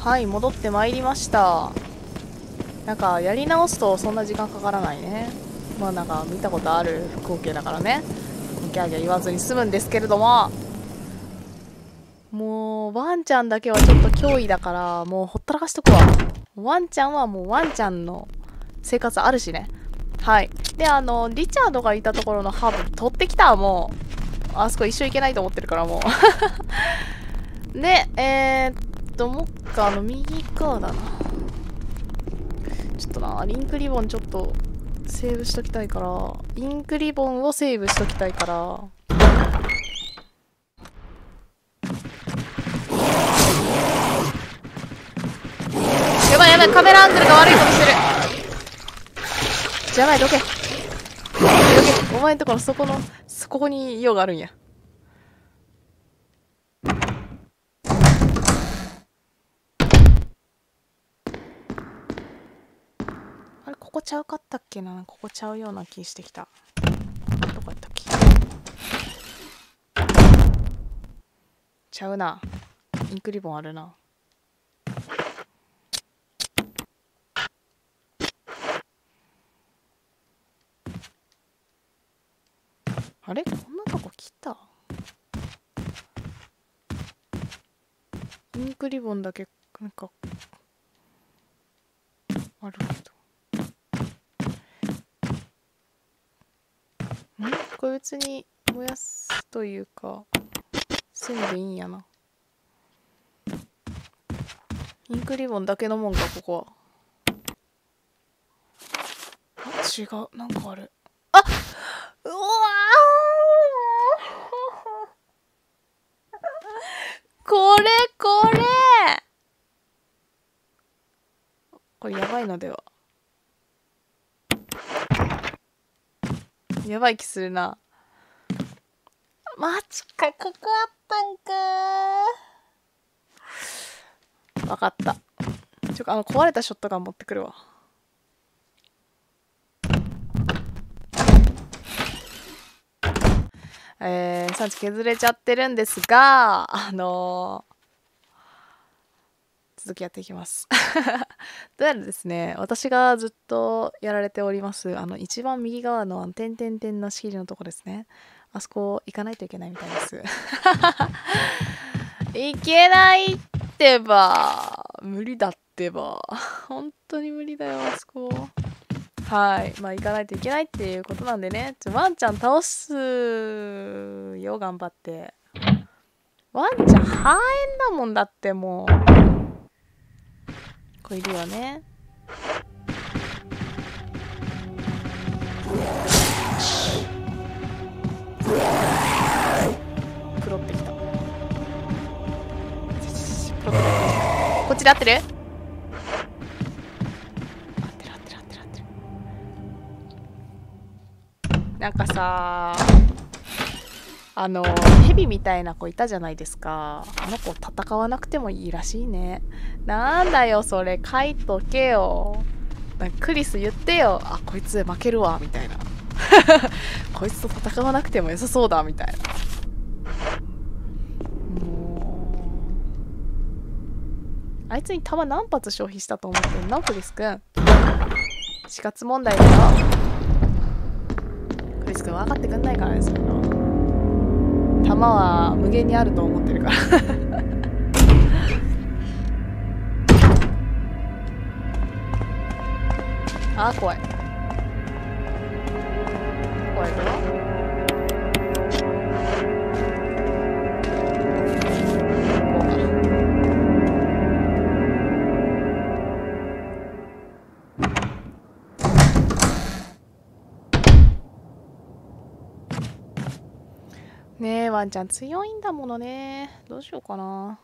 はい、戻ってまいりました。なんか、やり直すとそんな時間かからないね。まあなんか、見たことある光景だからね。ギャーギャー言わずに済むんですけれども、もう、ワンちゃんだけはちょっと脅威だから、もうほったらかしとくわ。ワンちゃんはもうワンちゃんの生活あるしね。はい。で、リチャードがいたところのハーブ取ってきた。もう、あそこ一生行けないと思ってるから、もう。で、もっか、右側だな。ちょっとな、リンクリボンちょっと、セーブしときたいから、インクリボンをセーブしときたいから、やばいやばい、カメラアングルが悪いことしてる。じゃない、どけ。どけ。お前んとこのそこに用があるんや。あれ、ここちゃうかったっけな。ここちゃうような気してきた。どこやったっけ。ちゃうな。インクリボンあるな。あれ、こんなとこ来た。インクリボンだけなんかあるけど、これ別に燃やすというかせんでいいんやな。インクリボンだけのもんか、ここは。あ、違う、なんかある。あっ、うわーこれこれやばいのでは。やばい気するな。マジか、ここあったんかー。わかった。壊れたショットガン持ってくるわ。産地削れちゃってるんですが、続きやっていきます。どうやらですね、私がずっとやられております、一番右側の点々点の仕切りのとこですね。あそこ行かないといけないみたいです。いけないってば。無理だってば。本当に無理だよ、あそこ。はい。まあ、行かないといけないっていうことなんでね。ワンちゃん倒すよ、頑張って。ワンちゃん、ハエンだもんだって、もう。これいるよね。プロってきた。こっちで合ってる？合ってる。なんかさ、ヘビみたいな子いたじゃないですか。あの子戦わなくてもいいらしいね。なんだよそれ、書いとけよ。なんかクリス言ってよ。あ、こいつ負けるわみたいな。こいつと戦わなくても良さそうだみたいな。もうあいつに弾何発消費したと思ってんのクリスくん。死活問題だよ。クリスくん分かってくんないからですよ。弾は無限にあると思ってるから。あー、怖い。怖いぞ。ねえ、ワンちゃん強いんだものね。どうしようかな。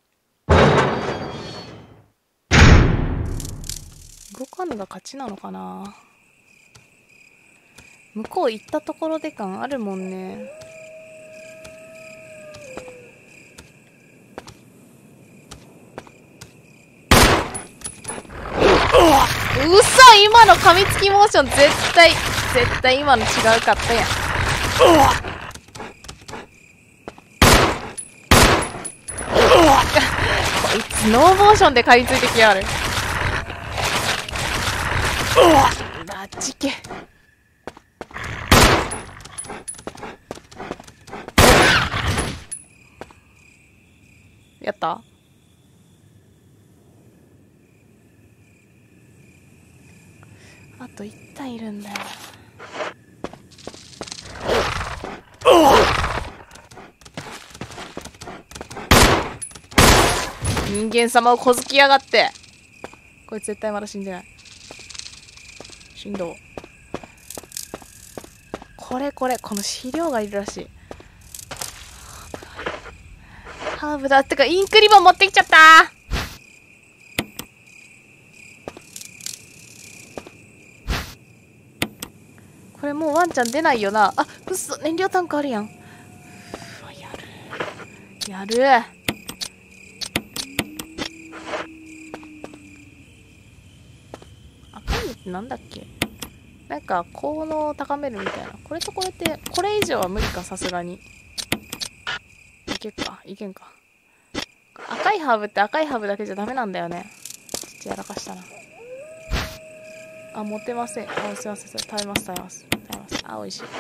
動かぬが勝ちなのかな。向こう行ったところで感あるもんね。うそ、今の噛みつきモーション絶対今の違うかったやん。 スノーモーションで買い付いてきやがる。マジけ。やった？あと1体いるんだよ。人間様を小突きやがって。こいつ絶対まだ死んでない。死んどう。この肥料がいるらしい。ハーブだってか、インクリボン持ってきちゃった。これもうワンちゃん出ないよな。あ、うっそ、燃料タンクあるやん。うわ、やる。赤いのってなんだっけ？なんか効能を高めるみたいな。これとこれってこれ以上は無理か、さすがに。いけんか。赤いハーブって赤いハーブだけじゃダメなんだよね。ちょっとやらかしたな。あ、持てません。あ、すいません。食べます。あ、美味しい。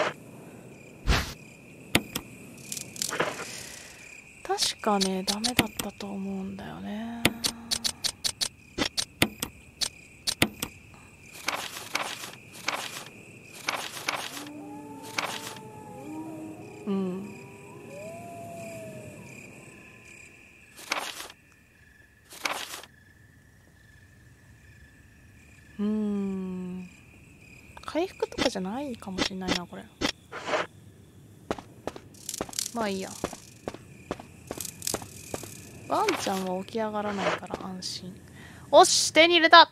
確かね、ダメだったと思うんだよね。うん。回復とかじゃないかもしれないな、これ。まあいいや。ワンちゃんは起き上がらないから安心。おし、手に入れた。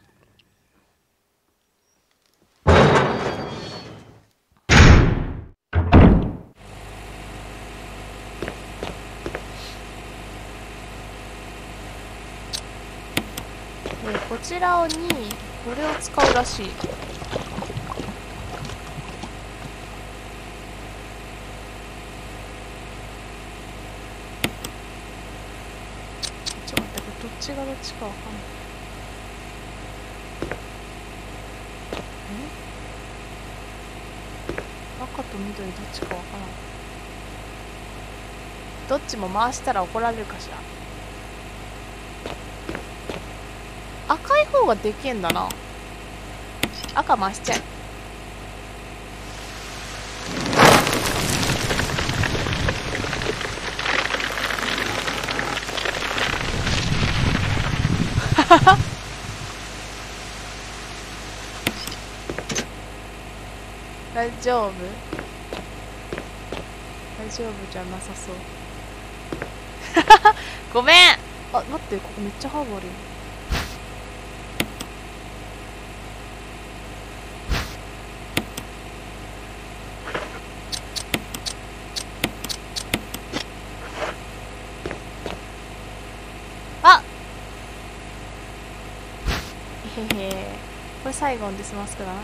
こちらにこれを使うらしい。ちょっと待って、これどっちがどっちかわかんない。赤と緑どっちかわからん。どっちも回したら怒られるかしら。赤い方がでけえんだな。赤回しちゃえ。大丈夫じゃなさそう。ごめん。あ、待って、ここめっちゃハーブあるよ。あ、へへ。これ最後にデスマスクだな。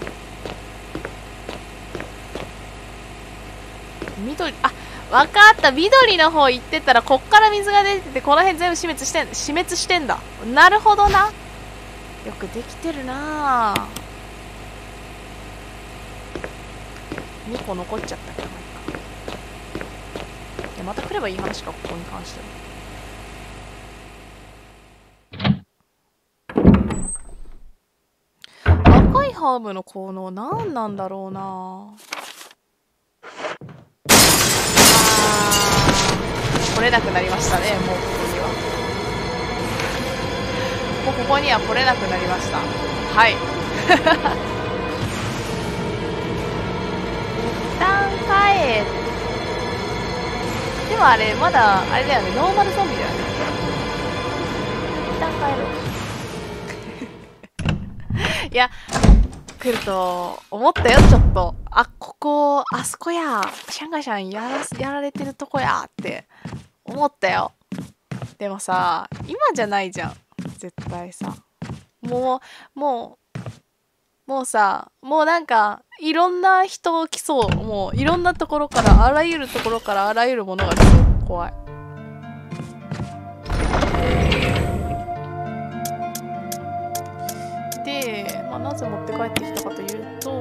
緑、あ、わかった。緑の方行ってたらこっから水が出てて、この辺全部死滅してんだ。なるほどな。よくできてるなぁ。2個残っちゃったけど、まあいいか。いや、また来ればいい話か、ここに関しては。赤いハーブの効能何なんだろうなぁ。来れなくなりましたね。もうここには来れなくなりました。はい。一旦帰って、でもあれまだあれだよね、ノーマルゾンビだよね。一旦帰ろう。いや、来ると思ったよ、ちょっと。あ、ここあそこや、シャンガシャンやられてるとこやって思ったよ。でもさ、今じゃないじゃん、絶対さ。もうさ、もうなんかいろんな人来そう。もういろんなところから、あらゆるところからあらゆるものが来そう。怖い。 なぜ持って帰ってきたかというと、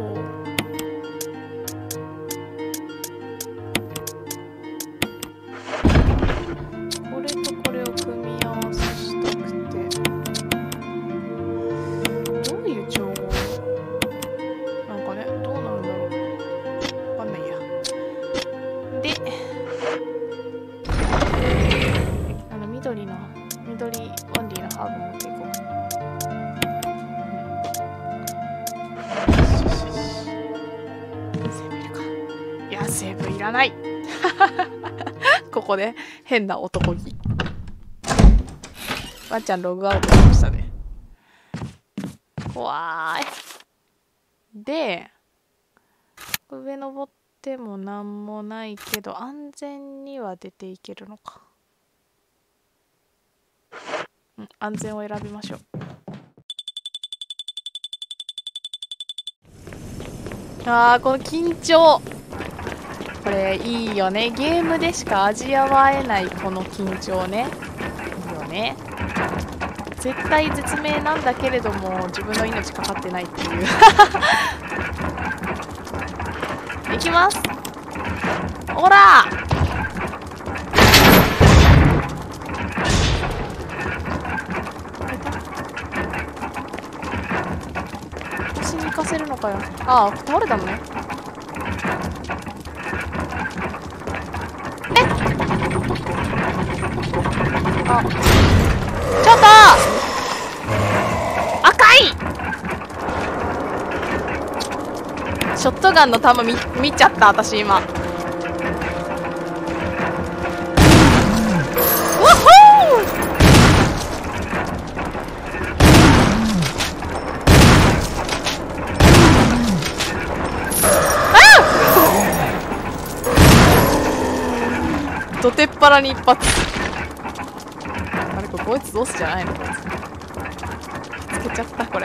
これとこれを組み合わせしたくて、どういう調合なんかね、どうなるんだろう。わかんないや。で、緑オンリーのハーブ持っていこう。セーブいるか。いや、セーブいらない。ここで変な男気。ワンちゃんログアウトしましたね。怖い。で、上登ってもなんもないけど、安全には出ていけるのか。安全を選びましょう。あー、この緊張。これいいよね。ゲームでしか味わえないこの緊張ね。いいよね。絶対絶命なんだけれども、自分の命かかってないっていう。いきます。ほら腰に行かせるのかよ。ああ、倒れたのね。あ、ちょっと赤い。ショットガンの弾見ちゃった私今。わっほー。どてっぱらに一発。あれこいつどうすじゃないのこいつ。つけちゃったこれ。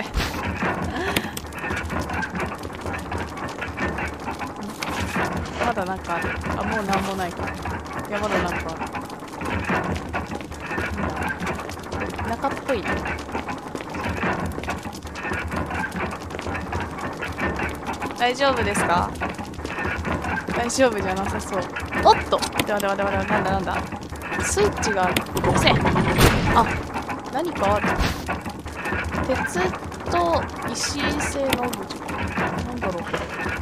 まだなんかある。あ、もうなんもないか。いやまだなんかある。中っぽいね。大丈夫ですか？大丈夫じゃなさそう。おっと、なんだなんだ。スイッチが押せん。あ、何かある。鉄と石製のオブジェ。なんだろうこれ。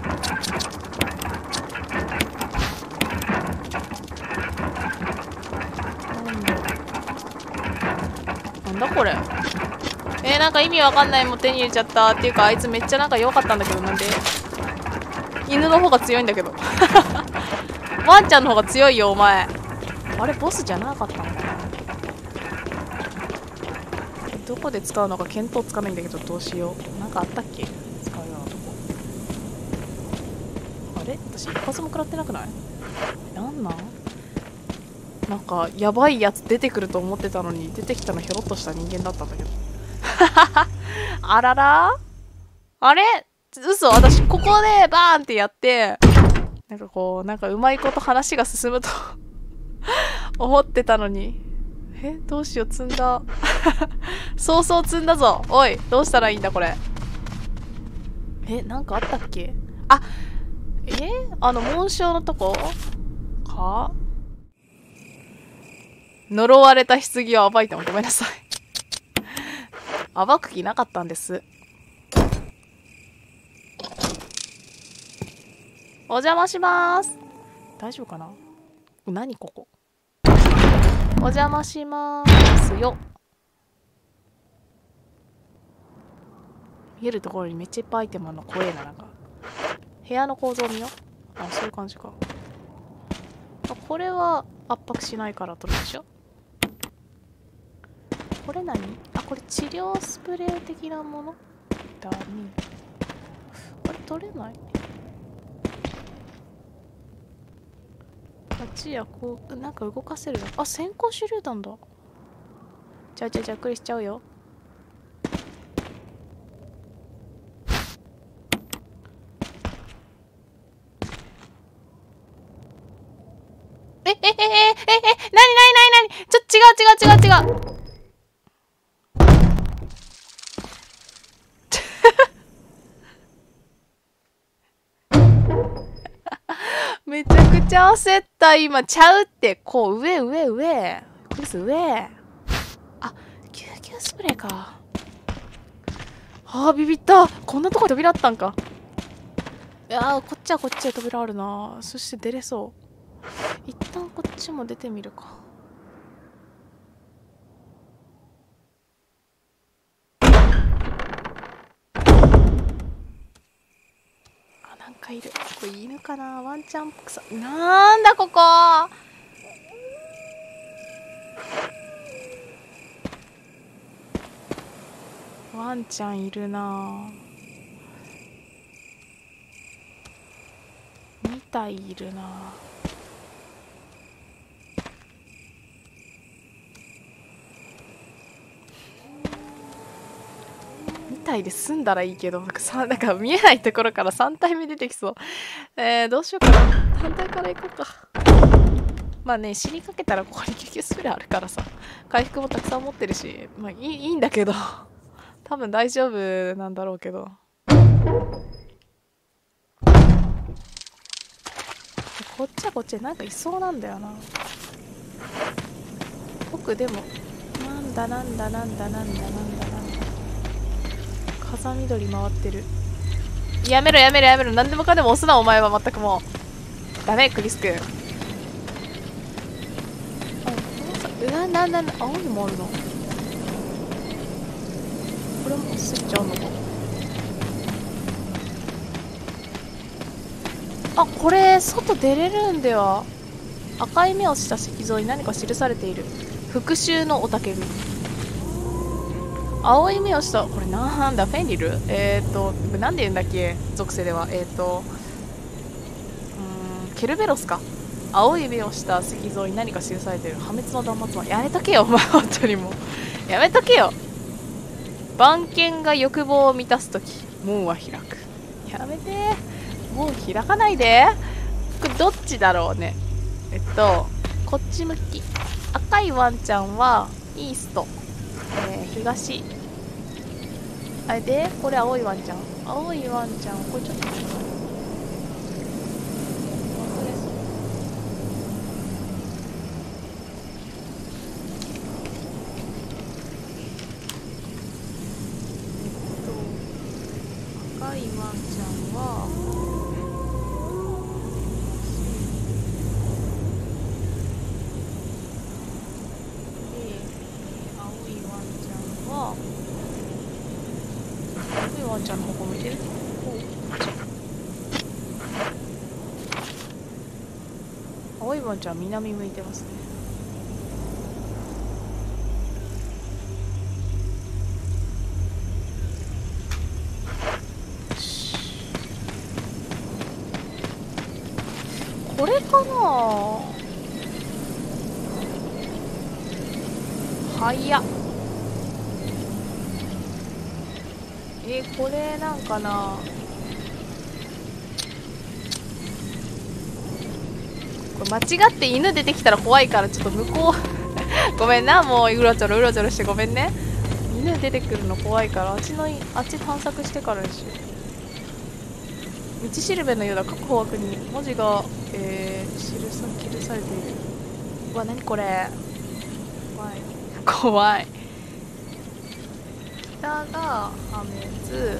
なんだこれ。なんか意味わかんないもん手に入れちゃった。っていうかあいつめっちゃなんか弱かったんだけど、なんで犬の方が強いんだけど。ワンちゃんの方が強いよお前。あれボスじゃなかったのかな。どこで使うのか見当つかないんだけど、どうしよう。なんかあったっけ、使うようなとこ。あれ私一発も食らってなくない？なんかやばいやつ出てくると思ってたのに、出てきたのひょろっとした人間だったんだけど。あらら、あれ嘘、私ここでバーンってやってなんかこう、なんかうまいこと話が進むと思ってたのに、どうしよう、積んだ。そうそう積んだぞ。おい、どうしたらいいんだこれ。なんかあったっけ。あ、紋章のとこか。呪われた棺を暴いてもごめんなさい。暴く気なかったんです。お邪魔します。大丈夫かな。何ここ。お邪魔しますよ。見えるところにめっちゃいっぱいアイテムあるの怖えな。なんか部屋の構造見よ。あ、そういう感じか。これは圧迫しないから取るでしょ。これ何？あ、これ治療スプレー的なものだね。これ取れない？あっちやこう、なんか動かせるの。あ、先行手榴弾だ。じゃあクリしちゃうよ。なにちょっと違う。 ちゃ焦った。今ちゃうって。こう上上上。クリス上。あ、救急スプレーか。あービビった。こんなとこに扉あったんか。いやー、こっちはこっちで扉あるな。そして出れそう。一旦こっちも出てみるか。あ、なんかいる。これ犬かな。ワンちゃんっぽくさ。なんだここ。ワンちゃんいるな。2体いるな。2体で済んだらいいけど、なんか見えないところから3体目出てきそう。どうしようかな。反対から行こうか。まあね、死にかけたらここに救急スプレーあるからさ、回復もたくさん持ってるし、まあいいんだけど、多分大丈夫なんだろうけど。こっちはこっちでなんかいそうなんだよな。僕でも、なんだなんだなんだなんだなんだなんだ。風緑回ってる。やめろやめろやめろ。何でもかんでも押すなお前は。全くもうダメクリス君。うわなん青いのもあるの。これもスイッチあんのか。あ、これ外出れるんでは。赤い目をした石像に何か記されている。復讐の雄たけび。青い目をした、これなんだ、フェンリルなんで言うんだっけ属性では。ケルベロスか。青い目をした石像に何か記されている。破滅の断末魔。やめとけよ、お前、本当にもう。やめとけよ。番犬が欲望を満たすとき、門は開く。やめて。門開かないで。これどっちだろうね。こっち向き。赤いワンちゃんはイースト、東。あれでこれ青いワンちゃん。青いワンちゃん、これちょっと赤いワンちゃんはワンちゃんの方向向いてる。青いワンちゃんは南向いてますね。これかな。はいや。これなんかな。これ間違って犬出てきたら怖いから、ちょっと向こうごめんな、もううろちょろうろちょろしてごめんね。犬出てくるの怖いから、あっち探索してからにしよう。道しるべのようだ。各方角に文字が、記されている。うわ、何これ。怖い怖い。北が破滅、南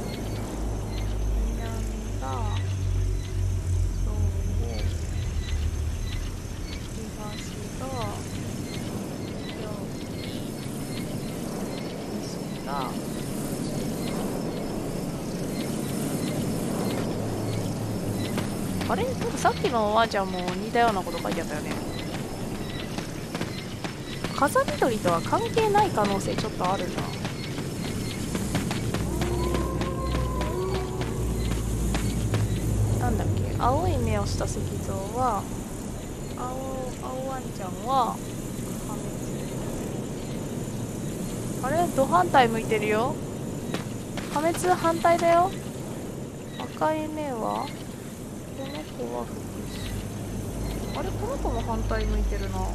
がそう、東が狂気、西があれ、なんかさっきのおばあちゃんも似たようなこと書いてあったよね。風緑とは関係ない可能性ちょっとあるな。なんだっけ、青い目をした石像は青ワンちゃんは破滅。あれ、ド反対向いてるよ。破滅反対だよ。赤い目はこの子は復讐。あれ、この子も反対向いてるな。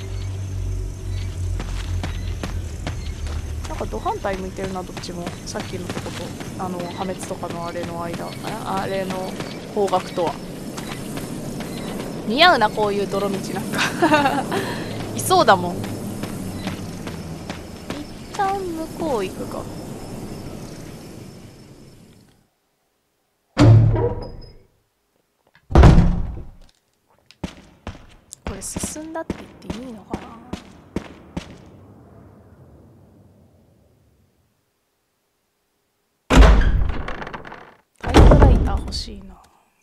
なんかド反対向いてるな、どっちも。さっきのとこと破滅とかのあれの間、あれの方角とは。 似合うな、こういう泥道なんかいそうだもん。一旦向こう行くか。これ進んだって言っていいのかな。タイプライター欲しいな。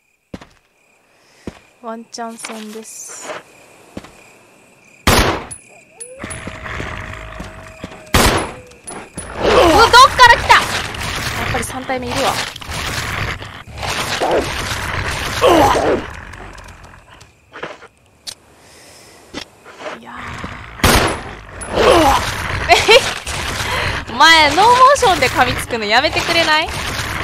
ワンチャン戦です。うわ、どっから来た。やっぱり3体目いるわ。いやお前ノーモーションで噛みつくのやめてくれない？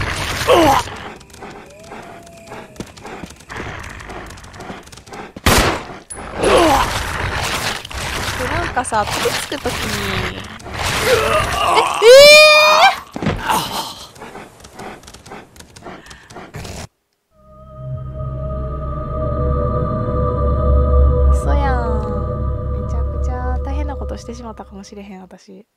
なんかさ、飛びつくときに嘘やん。めちゃくちゃ大変なことしてしまったかもしれへん、私。